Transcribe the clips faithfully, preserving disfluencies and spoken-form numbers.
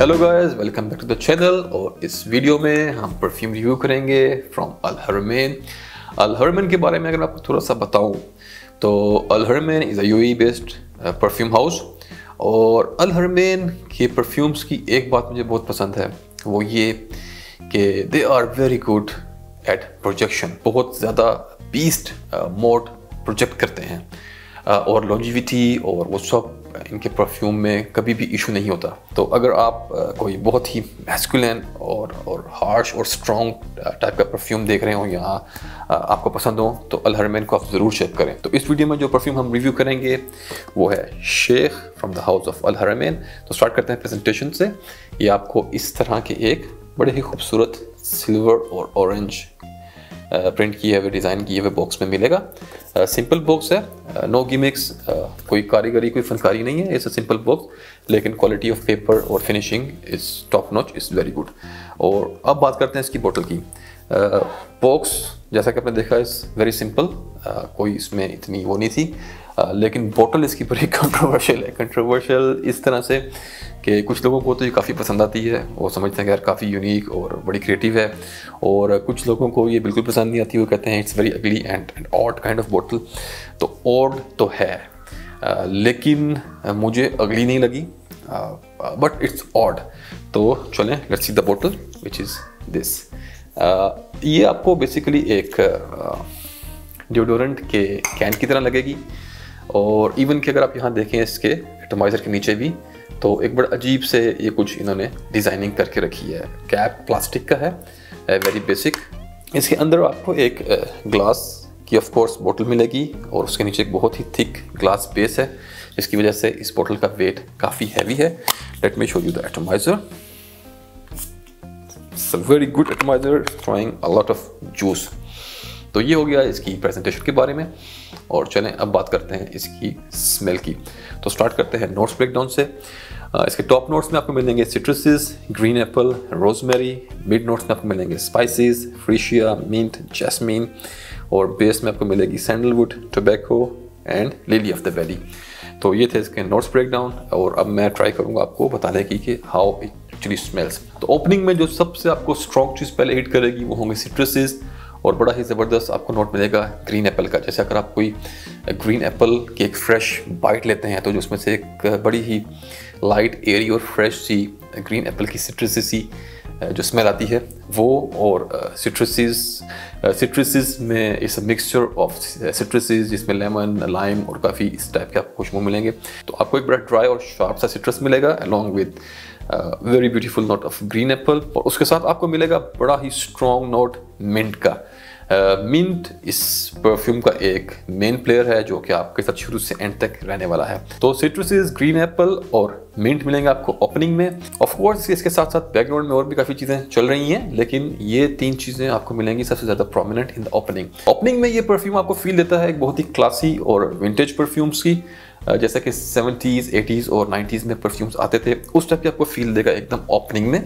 Hello guys, welcome back to the channel. और इस video में हम परफ्यूम रिव्यू करेंगे from Al Haramain. Al Haramain के बारे में अगर आपको थोड़ा सा बताऊं तो Al Haramain is a UAE based perfume house. और अल हरमैन के परफ्यूम्स की एक बात मुझे बहुत पसंद है, वो ये कि they are very good at projection. बहुत ज़्यादा बीस्ट मोड प्रोजेक्ट करते हैं और लॉन्जिविटी और वो सब इनके परफ्यूम में कभी भी इशू नहीं होता। तो अगर आप कोई बहुत ही मैस्कुलिन और और हार्श और स्ट्रॉन्ग टाइप का परफ्यूम देख रहे हो या आपको पसंद हो तो अल हरमैन को आप ज़रूर चेक करें। तो इस वीडियो में जो परफ्यूम हम रिव्यू करेंगे वो है Sheikh from the house of Al Haramain. तो स्टार्ट करते हैं प्रेजेंटेशन से। ये आपको इस तरह के एक बड़े ही खूबसूरत सिल्वर और ऑरेंज प्रिंट किए हुए डिज़ाइन किए हुए बॉक्स में मिलेगा। सिंपल बॉक्स है, नो गिमिक्स, कोई कारीगरी कोई फनकारी नहीं है। इट्स अ सिंपल बॉक्स, लेकिन क्वालिटी ऑफ पेपर और finishing is top notch, is very good. और अब बात करते हैं इसकी बोतल की। बॉक्स जैसा कि आपने देखा इज़ वेरी सिंपल, कोई इसमें इतनी वो नहीं थी, Uh, लेकिन बोतल इसकी बड़ी कंट्रोवर्शियल है। कंट्रोवर्शियल इस तरह से कि कुछ लोगों को तो ये काफ़ी पसंद आती है, वो समझते हैं कि यार काफ़ी यूनिक और बड़ी क्रिएटिव है, और कुछ लोगों को ये बिल्कुल पसंद नहीं आती, वो कहते हैं it's very ugly and and odd kind of बोतल। तो ऑड तो है, uh, लेकिन uh, मुझे अगली नहीं लगी, बट इट्स ऑड। तो चलें, लेट्स सी द बोतल विच इज़ दिस। ये आपको बेसिकली एक डिओडोरेंट uh, के कैन की तरह लगेगी। और इवन कि अगर आप यहाँ देखें इसके एटमाइज़र के नीचे भी, तो एक बड़ा अजीब से ये कुछ इन्होंने डिज़ाइनिंग करके रखी है। कैप प्लास्टिक का है, वेरी बेसिक। इसके अंदर आपको एक ग्लास की ऑफ कोर्स बोतल मिलेगी और उसके नीचे एक बहुत ही थिक ग्लास बेस है, जिसकी वजह से इस बोतल का वेट काफ़ी हैवी है। Let me show you the atomiser. It's a very good atomiser, throwing a lot of juice. तो ये हो गया इसकी प्रेजेंटेशन के बारे में। और चलें अब बात करते हैं इसकी स्मेल की। तो स्टार्ट करते हैं नोट्स ब्रेकडाउन से। इसके टॉप नोट्स में आपको मिलेंगे citruses, green apple, rosemary. Mid notes में आपको मिलेंगे स्पाइसेस, फ्रीशिया, मिंट, जैस्मीन। और बेस में आपको मिलेगी sandalwood, tobacco and lily of the valley. तो ये थे इसके नोट्स ब्रेकडाउन। और अब मैं ट्राई करूँगा आपको बताने की कि हाउ इट एक्चुअली स्मेल्स। तो ओपनिंग में जो सबसे आपको स्ट्रॉन्ग चीज़ पहले हिट करेगी वो होंगे सिट्रसेस, और बड़ा ही ज़बरदस्त आपको नोट मिलेगा ग्रीन एप्पल का। जैसे अगर आप कोई ग्रीन एप्पल की एक फ्रेश बाइट लेते हैं तो जो उसमें से एक बड़ी ही लाइट, एयरी और फ्रेश सी ग्रीन एप्पल की सिट्रसी सी जो स्मेल आती है वो, और सिट्रसीज सिट्रसीज में इस मिक्सचर ऑफ सिट्रसीज जिसमें लेमन, लाइम और काफ़ी इस टाइप के आपको खुशबू मिलेंगे। तो आपको एक बड़ा ड्राई और शार्प सा सिट्रस मिलेगा along with very beautiful note of green apple. और उसके साथ आपको मिलेगा बड़ा ही स्ट्रॉन्ग नोट मिंट का। मिंट uh, इस परफ्यूम का एक मेन प्लेयर है जो कि आपके साथ शुरू से एंड तक रहने वाला है। तो सिट्रसेस, ग्रीन एप्पल और मिंट मिलेंगे आपको ओपनिंग में। ऑफ कोर्स इसके साथ साथ बैकग्राउंड में और भी काफ़ी चीज़ें चल रही हैं, लेकिन ये तीन चीज़ें आपको मिलेंगी सबसे ज़्यादा prominent in the opening. Opening में ये परफ्यूम आपको फील देता है एक बहुत ही क्लासी और विंटेज परफ्यूम्स की, जैसा कि सेवेंटीज़, एटीज़ और नाइंटीज़ में परफ्यूम्स आते थे, उस टाइप की आपको फील देगा एकदम ओपनिंग में।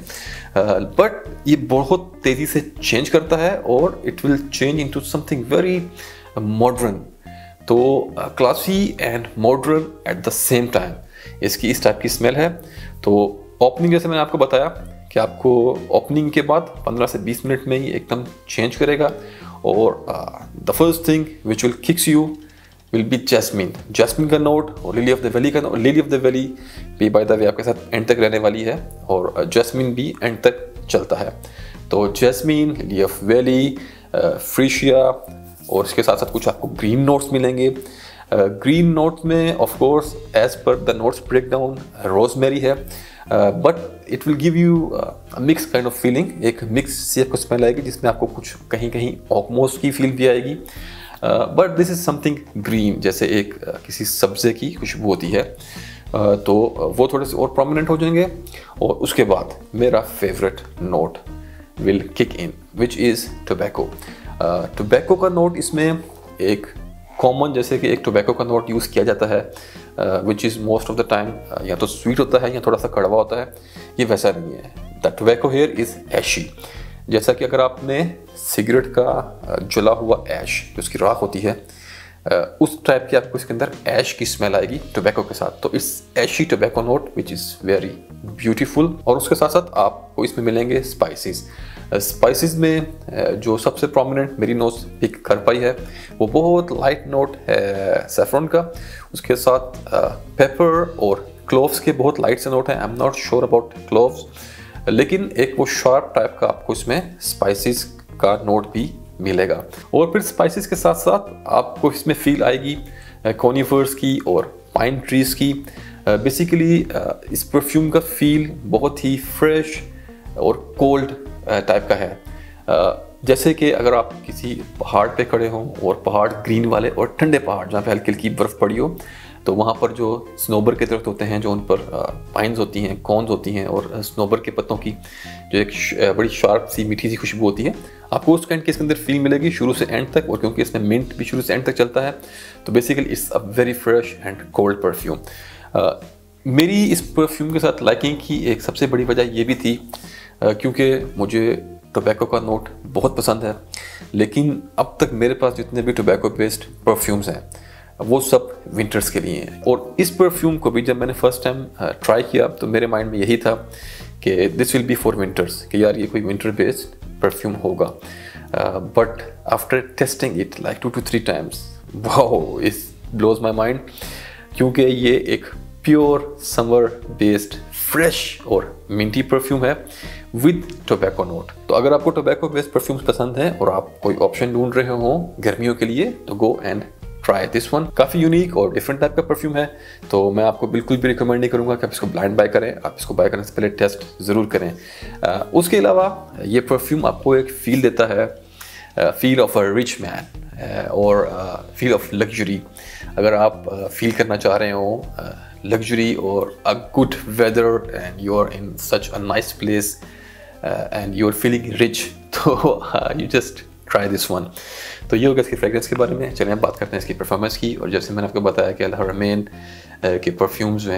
बट ये बहुत तेज़ी से चेंज करता है और it will change into something very modern. तो classy and modern at the same time इसकी इस टाइप की स्मेल है। तो ओपनिंग जैसे मैंने आपको बताया कि आपको ओपनिंग के बाद पंद्रह से बीस मिनट में ही एकदम चेंज करेगा। और the first thing which will kicks you will be jasmine. Jasmine का नोट और लिली ऑफ द वैली का note. Lily of the valley भी बाय द वे आपके साथ एंड तक रहने वाली है और जैस्मीन भी एंड तक चलता है। तो jasmine, lily of valley, freesia और इसके साथ साथ कुछ आपको ग्रीन नोट्स मिलेंगे। ग्रीन uh, नोट्स में of course as per the notes breakdown rosemary है, but it will give you mix kind of feeling. एक मिक्स सी आपको स्मेल आएगी जिसमें आपको कुछ कहीं कहीं ऑकमोस की फील भी आएगी, but this is something green, जैसे एक uh, किसी सब्जे की खुशबू होती है। uh, तो वो थोड़े से और प्रोमिनेंट हो जाएंगे। और उसके बाद मेरा favourite note will kick in which is tobacco. Tobacco का नोट इसमें एक कॉमन, जैसे कि एक टोबैको का नोट यूज़ किया जाता है which is most of the time या तो स्वीट होता है या थोड़ा सा कड़वा होता है, ये वैसा नहीं है। The tobacco here is ashy. जैसा कि अगर आपने सिगरेट का जला हुआ ऐश, उसकी राख होती है, उस टाइप की आपको इसके अंदर ऐश की स्मेल आएगी टोबैको के साथ। तो it's ashy tobacco note which is very beautiful. और उसके साथ साथ आपको इसमें मिलेंगे स्पाइसेस। स्पाइसेस में जो सबसे प्रोमिनेंट मेरी नोट पिक कर पाई है वो बहुत लाइट नोट है सैफरन का। उसके साथ पेपर और क्लोव्स के बहुत लाइट से नोट है। I am not sure about cloves, लेकिन एक वो शार्प टाइप का आपको इसमें स्पाइसेस का नोट भी मिलेगा। और फिर स्पाइसेस के साथ साथ आपको इसमें फील आएगी कॉनिफर्स की और पाइन ट्रीज की। बेसिकली इस परफ्यूम का फील बहुत ही फ्रेश और कोल्ड टाइप का है। जैसे कि अगर आप किसी पहाड़ पे खड़े हों और पहाड़ ग्रीन वाले और ठंडे पहाड़ जहाँ पे हल्की हल्की बर्फ़ पड़ी हो, तो वहाँ पर जो स्नोबर के दरख्त होते हैं, जो उन पर पाइन्स होती हैं, कॉन्स होती हैं, और स्नोबर के पत्तों की जो एक बड़ी शार्प सी मीठी सी खुशबू होती है, आपको उस काइंड की इसके अंदर फील मिलेगी शुरू से एंड तक। और क्योंकि इसमें मिंट भी शुरू से एंड तक चलता है, तो basically it's a very fresh and cold perfume. मेरी इस परफ्यूम के साथ लाइकिंग की एक सबसे बड़ी वजह ये भी थी क्योंकि मुझे टोबैको का नोट बहुत पसंद है, लेकिन अब तक मेरे पास जितने भी टोबैको बेस्ड परफ्यूम्स हैं वो सब विंटर्स के लिए हैं। और इस परफ्यूम को भी जब मैंने फर्स्ट टाइम ट्राई किया तो मेरे माइंड में यही था कि this will be for winters, कि यार ये कोई विंटर बेस्ड परफ्यूम होगा। But after testing it like two two three times, wow, it blows my mind, क्योंकि ये एक प्योर समर बेस्ड फ्रेश और मिंटी परफ्यूम है विद टोबैको नोट। तो अगर आपको टोबैको बेस्ड परफ्यूम्स पसंद है और आप कोई ऑप्शन ढूंढ रहे हो गर्मियों के लिए, तो go and try this one. काफ़ी यूनिक और डिफरेंट टाइप का परफ्यूम है, तो मैं आपको बिल्कुल भी रिकमेंड नहीं करूँगा कि आप इसको ब्लाइंड बाय करें। आप इसको बाय करने से पहले टेस्ट ज़रूर करें। आ, उसके अलावा ये परफ्यूम आपको एक फील देता है, feel of a rich man और फील ऑफ लग्जरी। अगर आप फील uh, करना चाह रहे हो लग्जरी और a good weather and you are in such a nice place and you are feeling rich, तो you just try this one. तो ये होगा इसकी फ्रेग्रेंस के बारे में। चलिए हम बात करते हैं इसकी परफॉर्मेंस की। और जैसे मैंने आपको बताया कि हरमैन के परफ्यूम्स जो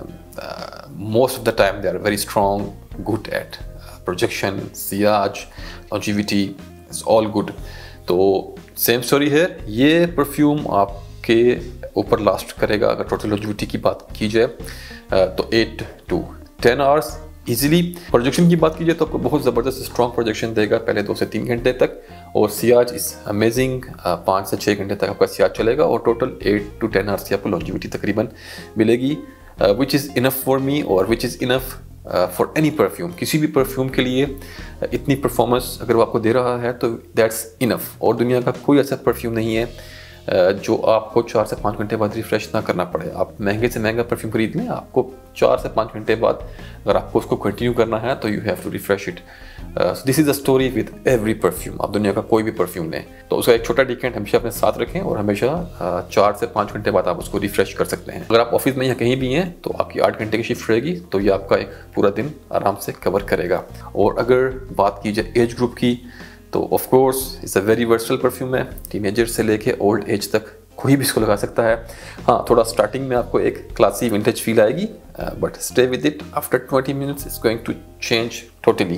हैं most of the time they are very strong, good at projection, सियाज, लॉन्जिविटी, इट्स ऑल गुड। तो सेम स्टोरी है, ये परफ्यूम आपके ऊपर लास्ट करेगा अगर टोटल लॉन्जिविटी की बात की जाए तो eight to ten hours easily. Projection की बात कीजिए तो आपको बहुत ज़बरदस्त स्ट्रॉन्ग प्रोजेक्शन देगा पहले दो से तीन घंटे तक, और सियाज इस अमेजिंग पाँच से छः घंटे तक आपका सियाज चलेगा, और total eight to ten hours की आपको लॉन्जिविटी तकरीबन मिलेगी, which is enough for me और which is enough for any perfume. किसी भी परफ्यूम के लिए uh, इतनी परफॉर्मेंस अगर वो आपको दे रहा है तो दैट्स इनफ। और दुनिया का कोई ऐसा परफ्यूम नहीं है जो आपको चार से पाँच घंटे बाद रिफ्रेश ना करना पड़े। आप महंगे से महंगा परफ्यूम खरीद लें, आपको चार से पाँच घंटे बाद अगर आपको उसको कंटिन्यू करना है तो you have to refresh it. This is a story with every perfume. आप दुनिया का कोई भी परफ्यूम लें तो उसका एक छोटा डिकेंट हमेशा अपने साथ रखें और हमेशा uh, चार से पाँच घंटे बाद आप उसको रिफ्रेश कर सकते हैं। अगर आप ऑफिस में या कहीं भी हैं तो आपकी आठ घंटे की शिफ्ट रहेगी, तो ये आपका एक पूरा दिन आराम से कवर करेगा। और अगर बात की जाए एज ग्रुप की, तो of course it's a very versatile perfume है। टीनेजर से लेके ओल्ड एज तक कोई भी इसको लगा सकता है। हाँ, थोड़ा स्टार्टिंग में आपको एक क्लासी विंटेज फील आएगी, but stay with it, after twenty minutes it's going to change totally.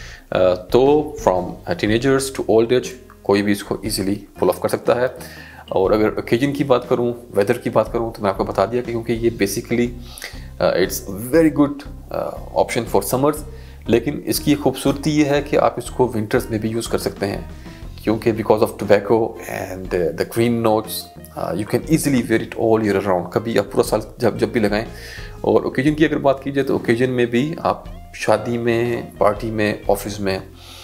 तो from teenagers to old age कोई भी इसको इजीली पुल ऑफ कर सकता है। और अगर ओकेजन की बात करूँ, वेदर की बात करूँ, तो मैं आपको बता दिया कि क्योंकि ये basically it's very good option for summers, लेकिन इसकी खूबसूरती ये है कि आप इसको विंटर्स में भी यूज़ कर सकते हैं, क्योंकि because of tobacco and the green notes you can easily wear it all year around. कभी आप पूरा साल जब जब भी लगाएं। और ओकेजन की अगर बात की जाए तो ओकेजन में भी आप शादी में, पार्टी में, ऑफिस में,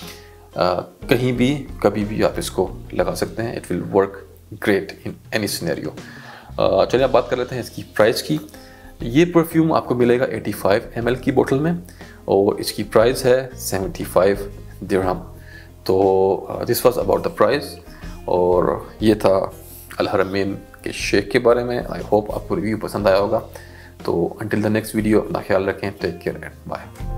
uh, कहीं भी कभी भी आप इसको लगा सकते हैं। It will work great in any scenario. चलिए आप बात कर लेते हैं इसकी प्राइस की। ये परफ्यूम आपको मिलेगा पचासी एम एल की बोतल में और इसकी प्राइस है पचहत्तर दिरहम। तो this was about the price, और ये था अल हरमैन के शेख के बारे में। आई होप आपको रिव्यू पसंद आया होगा। तो अंटिल द नेक्स्ट वीडियो, अपना ख्याल रखें, टेक केयर एंड बाय।